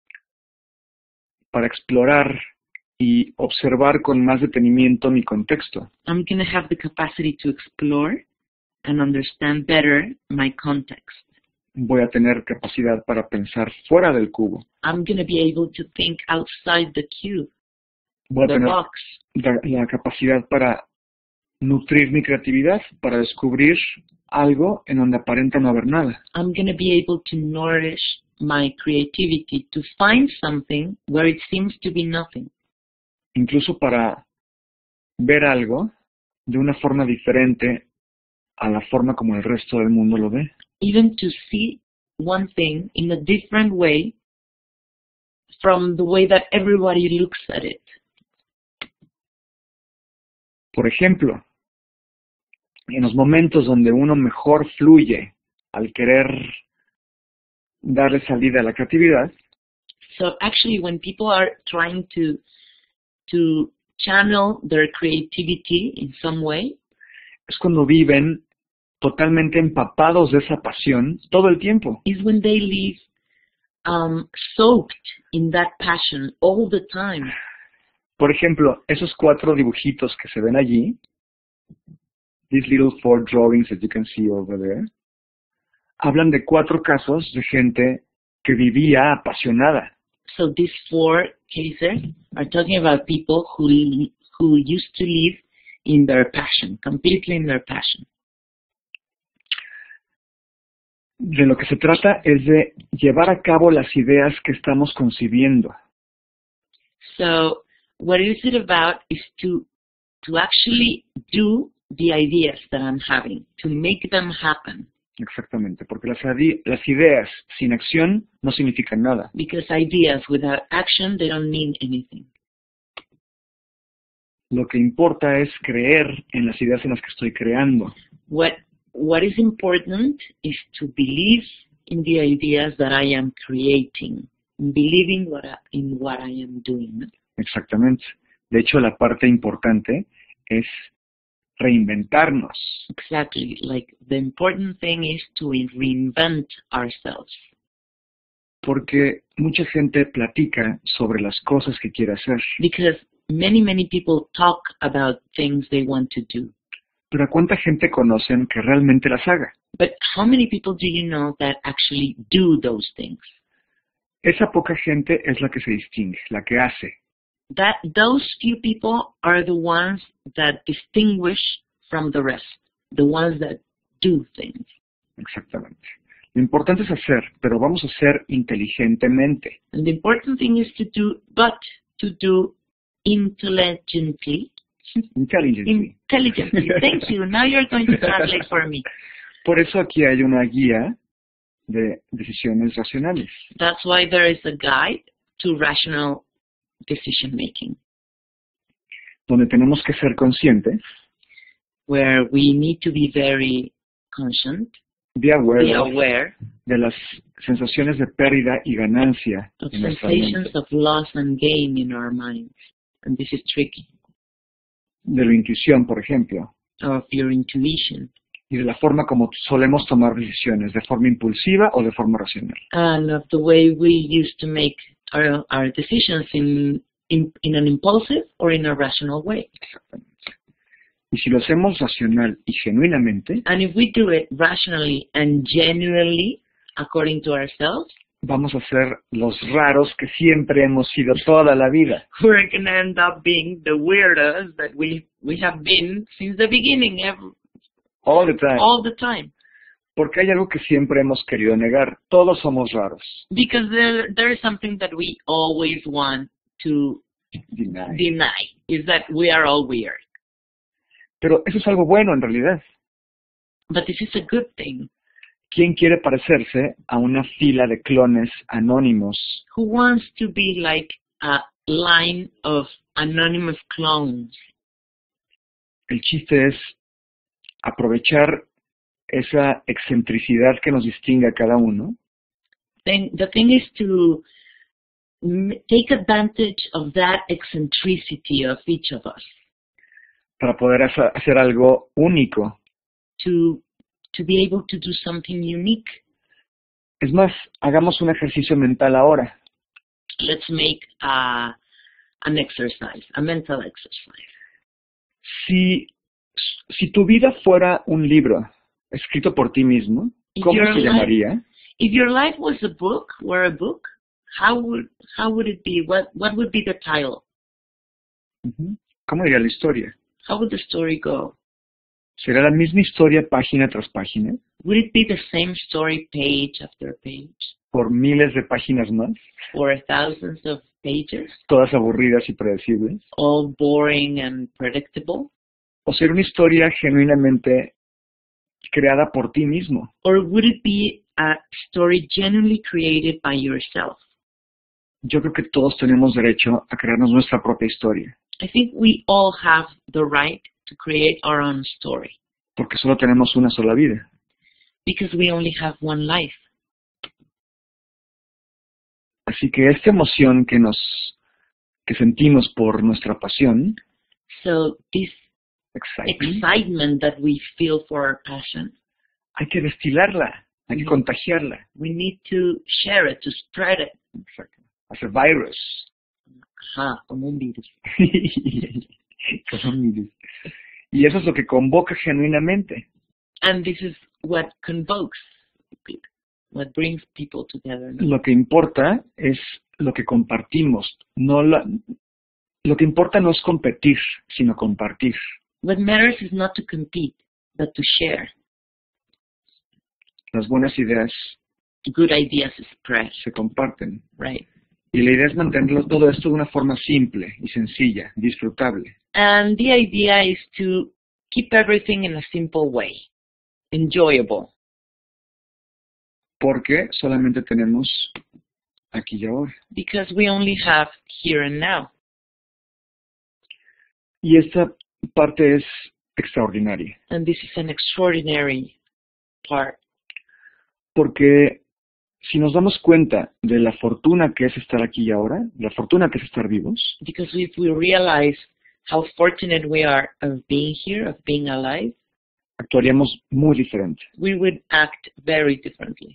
para explorar y observar con más detenimiento mi contexto. I'm gonna have the capacity to explore and understand better my context. Voy a tener capacidad para pensar fuera del cubo. I'm gonna be able to think outside the cube, Voy a the tener box. la, la capacidad para nutrir mi creatividad, para descubrir algo en donde aparenta no haber nada. I'm gonna be able to nourish my creativity to find something where it seems to be nothing. Incluso para ver algo de una forma diferente a la forma como el resto del mundo lo ve. Even to see one thing in a different way from the way that everybody looks at it. Por ejemplo, en los momentos donde uno mejor fluye al querer darle salida a la creatividad, So actually when people are trying to to channel their creativity in some way, es cuando viven totalmente empapados de esa pasión todo el tiempo. is when they live um, soaked in that passion all the time. Por ejemplo, esos cuatro dibujitos que se ven allí, these little four drawings that you can see over there, hablan de cuatro casos de gente que vivía apasionada. So these four cases are talking about people who who used to live in their passion, completely in their passion. De lo que se trata es de llevar a cabo las ideas que estamos concibiendo. So what is it about is to to actually do the ideas that I'm having, to make them happen. Exactamente, porque las, las ideas sin acción no significan nada. Because ideas without action, they don't mean anything. Lo que importa es creer en las ideas en las que estoy creando. What what is important is to believe in the ideas that I am creating, believing what I, in what I am doing. Exactamente. De hecho, la parte importante es reinventarnos. Exactly. Like the important thing is to reinvent ourselves. Porque mucha gente platica sobre las cosas que quiere hacer. Because many, many people talk about things they want to do. Pero ¿a cuánta gente conocen que realmente las haga? But how many people do you know that actually do those things? Esa poca gente es la que se distingue, la que hace. That those few people are the ones that distinguish from the rest, the ones that do things. Exactamente. Lo importante es hacer, pero vamos a hacer inteligentemente. And the important thing is to do, but to do intelligently. Intelligently. Intelligently. Thank you. Now you're going to translate for me. Por eso aquí hay una guía de decisiones racionales. That's why there is a guide to rational decision making. Donde tenemos que ser conscientes. Where we need to be very conscient. Be aware, be aware de las sensaciones de pérdida y ganancia. Of sensations of loss and gain in our minds. And this is tricky. De la intuición, por ejemplo. Of your intuition. Y de la forma como solemos tomar decisiones, de forma impulsiva o de forma racional. And of the way we used to make our, our decisions in, in, in an impulsive or in a rational way. Exactamente. Y si lo hacemos racional y genuinamente, and if we do it rationally and genuinely according to ourselves, vamos a ser los raros que siempre hemos sido toda la vida. We're going to end up being the weirdos that we we have been since the beginning, every, all the time. All the time. Porque hay algo que siempre hemos querido negar. Todos somos raros. Because there there is something that we always want to deny. Deny is that we are all weird. Pero eso es algo bueno en realidad. But this is a good thing. ¿Quién quiere parecerse a una fila de clones anónimos? Who wants to be like a line of anonymous clones? El chiste es aprovechar esa excentricidad que nos distingue a cada uno. Then the thing is to take advantage of that eccentricity of each of us. Para poder hacer algo único. To, to be able to do something unique. Es más, hagamos un ejercicio mental ahora. Let's make a, an exercise, a mental exercise. Si, si tu vida fuera un libro escrito por ti mismo, ¿cómo se life, llamaría? If your life was a book, were a book, how would, how would it be? What, what would be the title? Uh-huh. ¿Cómo diría la historia? How would the story go? ¿Será la misma historia página tras página? Would it be the same story page after page? ¿Por miles de páginas más? For thousands of pages? ¿Todas aburridas y predecibles? All boring and predictable? ¿O será una historia genuinamente creada por ti mismo? Or would it be a story genuinely created by yourself? Yo creo que todos tenemos derecho a crearnos nuestra propia historia. I think we all have the right to create our own story. Porque solo tenemos una sola vida. Because we only have one life. Así que esta emoción que nos que sentimos por nuestra pasión, so this excitement, excitement that we feel for our passion, hay que destilarla, Hay que contagiarla. We need to share it, to spread it. Exacto. As a virus. Ajá, como un virus. Como un virus. Y eso es lo que convoca genuinamente. And this is what convokes people, what brings people together. No? Lo que importa es lo que compartimos. No la, lo que importa no es competir, sino compartir. What matters is not to compete, but to share. Las buenas ideas Good ideas spread. se comparten. Right. Y la idea es mantenerlo todo esto de una forma simple y sencilla, disfrutable. And the idea is to keep everything in a simple way, enjoyable. Porque solamente tenemos aquí y ahora. Because we only have here and now. Y esta parte es extraordinaria. And this is an extraordinary part. Porque si nos damos cuenta de la fortuna que es estar aquí y ahora, la fortuna que es estar vivos, Because if we realize how fortunate we are of being here, of being alive, actuaríamos muy diferente. we would act very differently.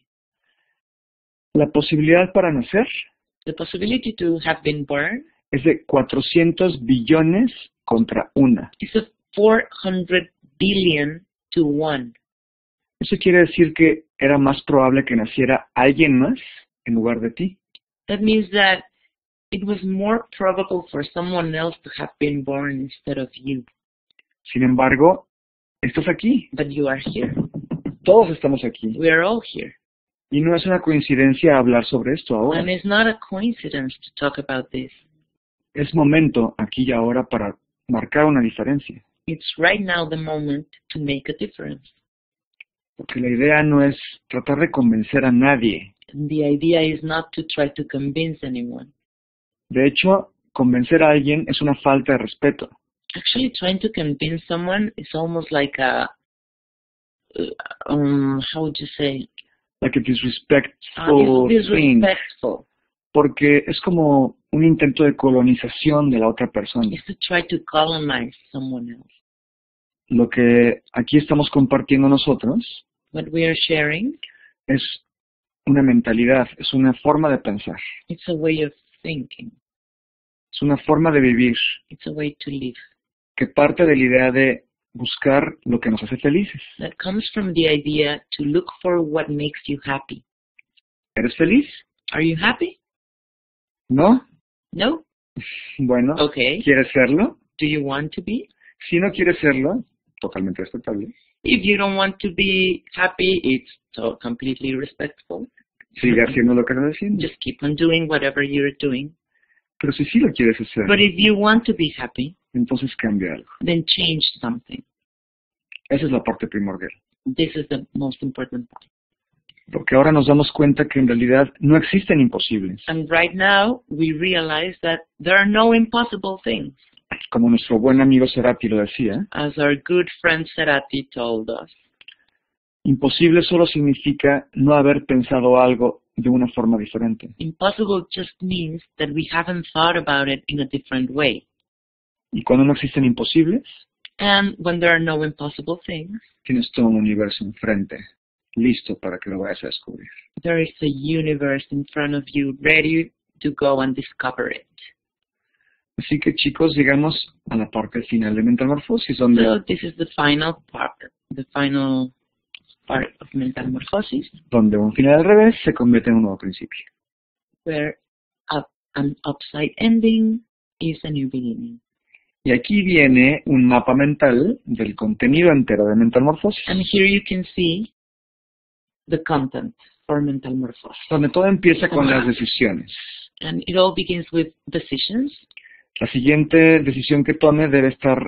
La posibilidad para nacer The possibility to have been born es de cuatrocientos billones contra una. is a four hundred billion to one. Eso quiere decir que era más probable que naciera alguien más en lugar de ti. That means that it was more probable for someone else to have been born instead of you. Sin embargo, estás aquí. But you are here. Todos estamos aquí. We are all here. Y no es una coincidencia hablar sobre esto ahora. And it's not a coincidence to talk about this. Es momento, aquí y ahora, para marcar una diferencia. It's right now the moment to make a difference. Porque la idea no es tratar de convencer a nadie. And the idea is not to try to convince anyone. De hecho, convencer a alguien es una falta de respeto. Actually, trying to convince someone is almost like a, uh, um, how would you say? Like a disrespectful Uh, it's thing. disrespectful. Porque es como un intento de colonización de la otra persona. It's to try to colonize someone else. Lo que aquí estamos compartiendo nosotros What we are sharing, es una mentalidad, es una forma de pensar, it's a way of thinking. es una forma de vivir It's a way to live. que parte de la idea de buscar lo que nos hace felices. That comes from the idea to look for what makes you happy. ¿Eres feliz? Are you happy? ¿No? No? Bueno, Okay. ¿quieres serlo? Do you want to be? Si no quieres serlo, totalmente respetable. If you don't want to be happy, it's so completely respectful. Sigue haciendo lo que estás haciendo. Just keep on doing whatever you're doing. Pero si sí lo quieres hacer, But if you want to be happy, entonces cambia algo. then change something. Esa es la parte primordial. This is the most important part. Porque ahora nos damos cuenta que en realidad no existen imposibles. And right now, we realize that there are no impossible things. Como nuestro buen amigo Cerati lo decía, As our good friend Serati told us, imposible solo significa no haber pensado algo de una forma diferente. impossible just means that we haven't thought about it in a different way. Y cuando no existen imposibles, And when there are no impossible things, tienes todo un universo enfrente, listo para que lo vayas a descubrir. there is a universe in front of you ready to go and discover it. Así que chicos, llegamos a la parte final de Mentalmorfosis, donde So this is the final part, the final part of Mentalmorfosis, donde un final al revés se convierte en un nuevo principio. where up, an upside ending is a new beginning. Y aquí viene un mapa mental del contenido entero de Mentalmorfosis, And here you can see the content for Mentalmorfosis. donde todo empieza con las decisiones. And it all begins with decisions. La siguiente decisión que tome debe estar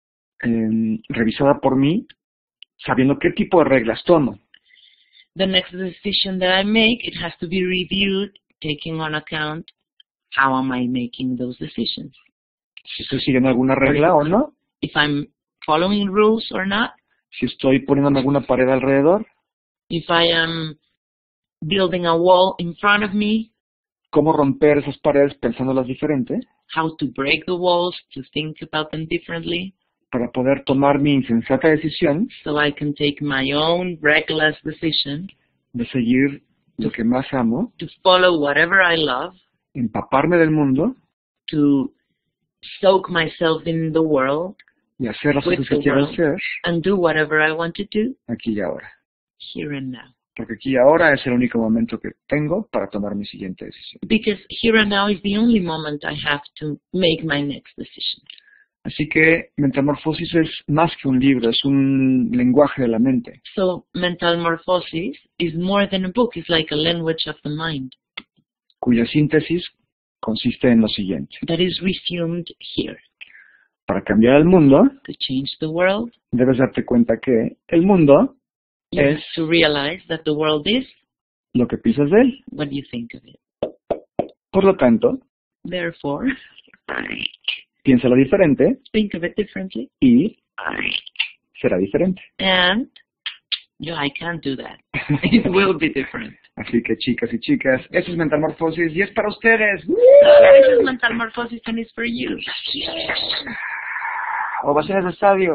eh, revisada por mí, sabiendo qué tipo de reglas tomo. The next decision that I make, it has to be reviewed, taking on account how am I making those decisions. Si estoy siguiendo alguna regla o no, If I'm following rules or not, si estoy poniéndome alguna pared alrededor, if I am building a wall in front of me, cómo romper esas paredes pensándolas diferente, how to break the walls, to think about them differently, para poder tomar mi insensata decisión so I can take my own reckless decision de seguir lo que más amo, to follow whatever I love, empaparme del mundo to soak myself in the world, y hacer las with cosas que the quiero world, hacer and do whatever I want to do, aquí y ahora. here and now. Porque aquí y ahora es el único momento que tengo para tomar mi siguiente decisión. Because here and now is the only moment I have to make my next decision. Así que Mentalmorfosis es más que un libro, es un lenguaje de la mente. So Mentalmorfosis is more than a book, it's like a language of the mind. Cuya síntesis consiste en lo siguiente. That is resumed here. Para cambiar el mundo, To change the world, debes darte cuenta que el mundo you es have to realize that the world is lo que piensas de él. what you think of it. Por lo tanto, Therefore, piénsalo diferente think of it differently. y será diferente. And yeah, I can't do that. It will be different. Así que chicas y chicas, eso es Mentalmorfosis y es para ustedes. So this is Mentalmorfosis and it's for you. Ovaciones de estadio.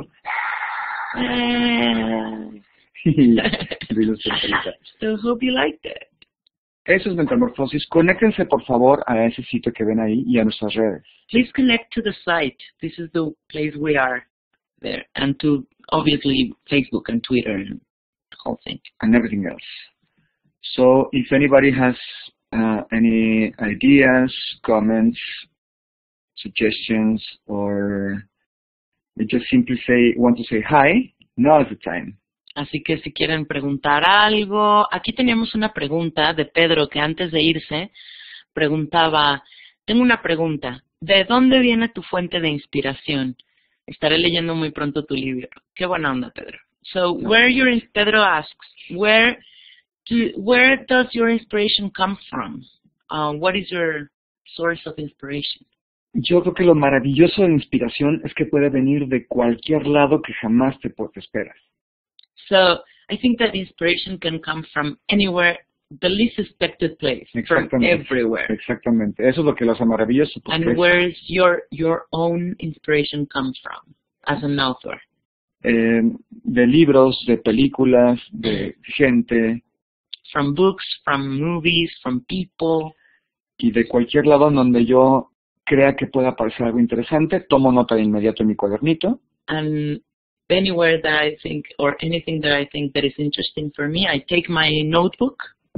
Uh, Dilos, Angelita. so hope you liked it. Eso es Mentalmorfosis. Conéctense por favor a ese sitio que ven ahí y a nuestras redes. Please connect to the site. This is the place we are there. And to obviously Facebook and Twitter and the whole thing. And everything else. So if anybody has uh, any ideas, comments, suggestions, or they just simply say want to say hi, now is the time. Así que si quieren preguntar algo, aquí teníamos una pregunta de Pedro que antes de irse preguntaba, tengo una pregunta, ¿de dónde viene tu fuente de inspiración? Estaré leyendo muy pronto tu libro. Qué buena onda, Pedro. So, where your Pedro asks, where do, where does your inspiration come from? Uh, what is your source of inspiration? Yo creo que lo maravilloso de la inspiración es que puede venir de cualquier lado que jamás te, te esperas. So, I think that inspiration can come from anywhere, the least expected place, from everywhere. Exactamente. Eso es lo que lo hace maravilloso. And where is your, your own inspiration comes from, as an author? Eh, de libros, de películas, de gente. From books, from movies, from people. Y de cualquier lado donde yo crea que pueda parecer algo interesante, tomo nota de inmediato en mi cuadernito. And anywhere that I think, or anything that I think that is interesting for me, I take my notebook.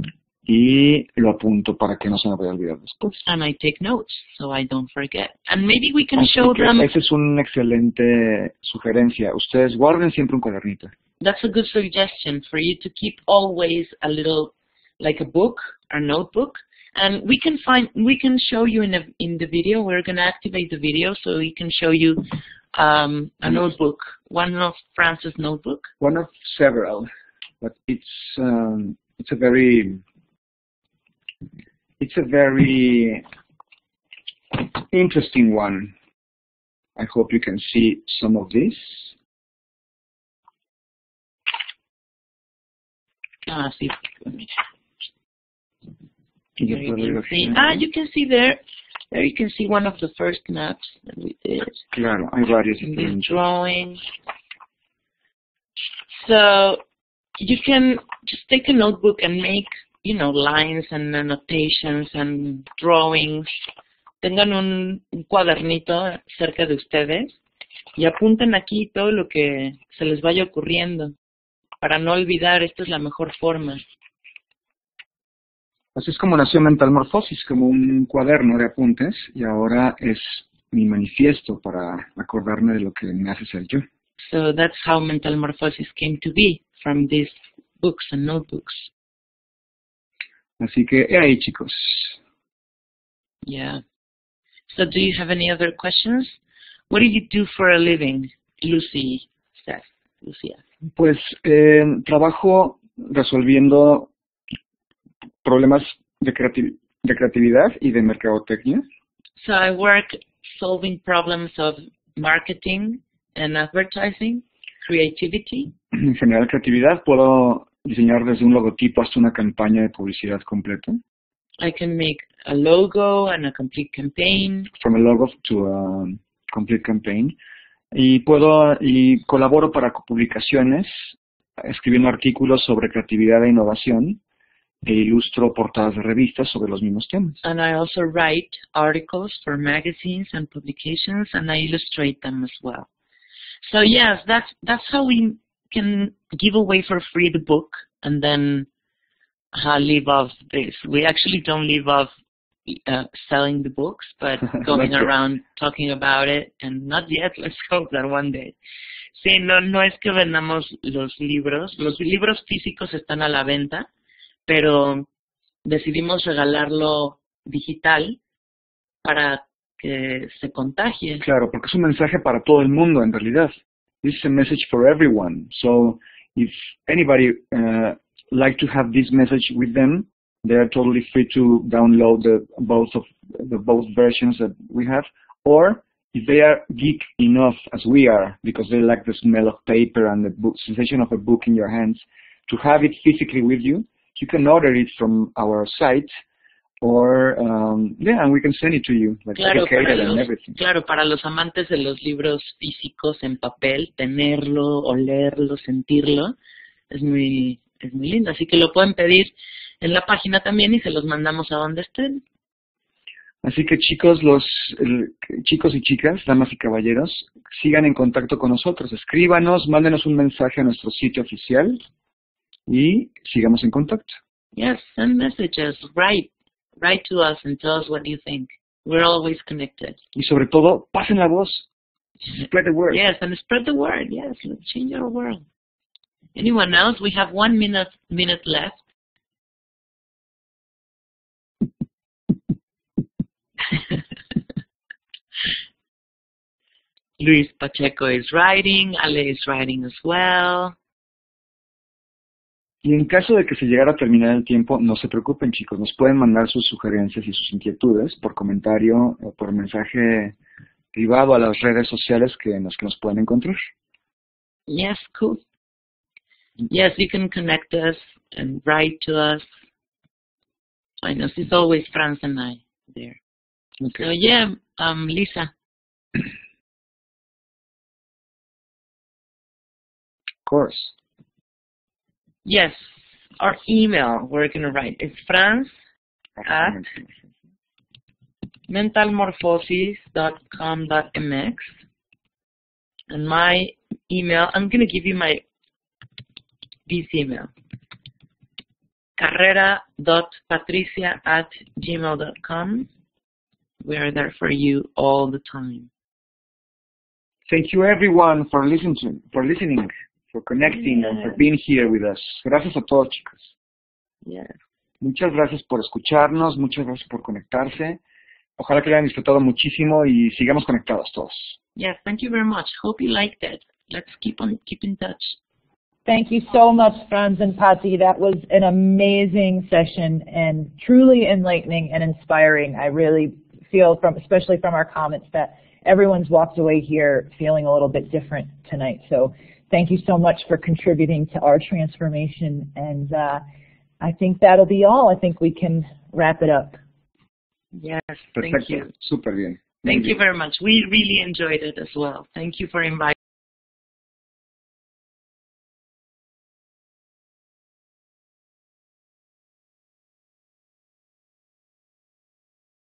Y lo apunto para que no se me vaya a olvidar después. And I take notes, so I don't forget. And maybe we can Así show que them. Esa es una excelente sugerencia. Ustedes guarden siempre un cuadernito. That's a good suggestion for you to keep always a little, like a book or notebook. And we can find, we can show you in a, in the video. We're going to activate the video so we can show you um, a notebook, one of Franz's notebook. One of several, but it's um, it's a very it's a very interesting one. I hope you can see some of this. Ah, sí. You There you can see. Ah, you can see there. There you can see one of the first maps that we did. Claro, hay varios. In this drawing. So you can just take a notebook and make, you know, lines and annotations and drawings. Tengan un, un cuadernito cerca de ustedes y apunten aquí todo lo que se les vaya ocurriendo para no olvidar. Esta es la mejor forma. Así es como nació Mentalmorfosis, como un cuaderno de apuntes, y ahora es mi manifiesto para acordarme de lo que me hace ser yo. So that's how Mentalmorphosis came to be, from these books and notebooks. Así que, he ahí, chicos. Yeah. So do you have any other questions? What do you do for a living, Lucy says? Lucia. Pues eh, trabajo resolviendo problemas de, creati de creatividad y de mercadotecnia. So I work solving problems of marketing and advertising, creativity. En general, creatividad, puedo diseñar desde un logotipo hasta una campaña de publicidad completa. I can make a logo and a complete campaign. From a logo to a complete campaign. Y puedo, y colaboro para publicaciones, escribiendo artículos sobre creatividad e innovación e ilustro portadas de revistas sobre los mismos temas. And I also write articles for magazines and publications, and I illustrate them as well. So yes, that's that's how we can give away for free the book and then uh, live off this. We actually don't live off uh, selling the books, but going around talking about it, and not yet. Let's hope that one day. Sí, no, no es que vendamos los libros. Los libros físicos están a la venta, pero decidimos regalarlo digital para que se contagie. Claro, porque es un mensaje para todo el mundo en realidad. This is a message for everyone. So if anybody uh, like to have this message with them, they are totally free to download the both of the both versions that we have. Or if they are geek enough as we are, because they like the smell of paper and the book, sensation of a book in your hands, to have it physically with you, you can order it from our site, or um, yeah, and we can send it to you, like claro, dedicated los, and everything. Claro, para los amantes de los libros físicos en papel, tenerlo, olerlo, sentirlo, es muy, es muy lindo. Así que lo pueden pedir en la página también y se los mandamos a donde estén. Así que chicos, los el, chicos y chicas, damas y caballeros, sigan en contacto con nosotros. Escríbanos, mándenos un mensaje a nuestro sitio oficial y sigamos en contacto. Yes, send messages, write, write to us and tell us what you think. We're always connected. Y sobre todo, pasen la voz. Spread the word. Yes, and spread the word. Yes, let's change our world. Anyone else? We have one minute minute left. Luis Pacheco is writing, Ale is writing as well. Y en caso de que se llegara a terminar el tiempo, no se preocupen, chicos. Nos pueden mandar sus sugerencias y sus inquietudes por comentario o por mensaje privado a las redes sociales que en las que nos pueden encontrar. Yes, cool. Yes, you can connect us and write to us. I know, it's always Franz and I there. Okay. So yeah, um, Lisa. Of course. Yes, our email we're going to write is franz at mentalmorfosis dot com dot m x. And my email, I'm going to give you my this email. carrera dot patricia at gmail dot com. We are there for you all the time. Thank you everyone for listening, to, for listening, for connecting, yes. and for being here with us. Gracias a todos, chicos. Yes. Muchas gracias por escucharnos, muchas gracias por conectarse. Ojalá que lo hayan disfrutado muchísimo y sigamos conectados todos. Yes, thank you very much. Hope you liked it. Let's keep on keep in touch. Thank you so much, Franz and Patti. That was an amazing session and truly enlightening and inspiring. I really feel, from, especially from our comments, that everyone's walked away here feeling a little bit different tonight. So thank you so much for contributing to our transformation. And uh, I think that'll be all. I think we can wrap it up. Yes, Perfecto. thank you. Súper bien. Thank Muy you bien. very much. We really enjoyed it as well. Thank you for inviting